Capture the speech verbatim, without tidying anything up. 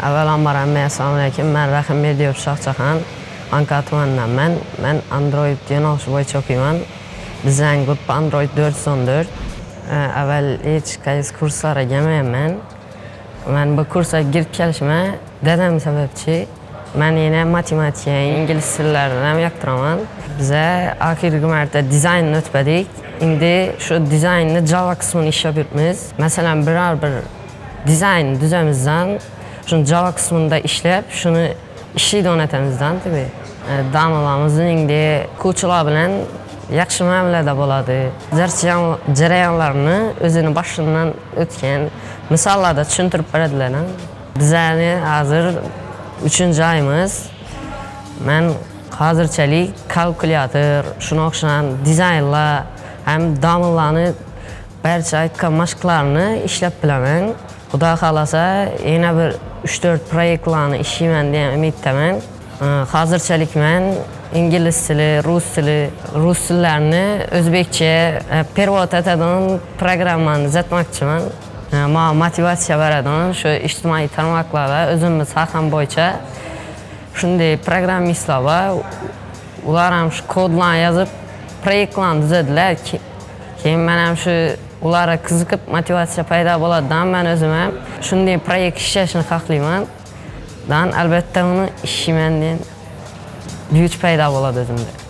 Avvalambor hammaga assalomu alaykum. Men Rahim Mediyev Shohjahon, Anka tumanidanman. Men Android yo'nalishi bo'yicha o'qiyman. Bizning guruh Android dört yüz on dört. Avval hech qaysi kurslarga kelmayman. Men bu kursga girib kelishimga dadam sababchi. Men yana matematika, ingliz tillarini ham yoqtiraman. Biza oxirgi marta dizaynni o'tdik. Endi shu dizaynni Java qismini ishlab yuribmiz. Masalan, biror bir dizayn tuzamizdan shuni Java qismida ishlab, shuni ishlaydi o'rnatamizdan tabi. Damlarimizning ko'chlar bilan yaxshi muomalada bo'ladi. Jarayonlarni o'zini boshidan o'tgan misollarda tushuntirib beradilar. Bizani hozir uchinchi oyimiz. Men hozirchalik kalkulyator, shuna o'xshagan dizaynlar ham damlarni barcha aytgan mashqlarni ishlab bilaman. Xudo xolasa yana bir uch to'rt proyektlarni ishlayman degan umiddaman. Hozirchalik men ingliz tili, rus tili, rus tillarini o'zbekcha perevod etadigan programmani yazmoqchiman. Men motivatsiya beradigan shu ijtimoiy tarmoqlarda o'zimiz soham bo'yicha shunday programmistlar bor. Ular ham shu kodlarni yozib, proyektlarni tuzadilar. Keyin men ham shu ularga qiziqib motivatsiya paydo bo'ladidan men o'zim ham shunday proyekt ishlashni xohlayman. Dan albatta uni ishlayman degan buyuk paydo bo'ladi o'zimda.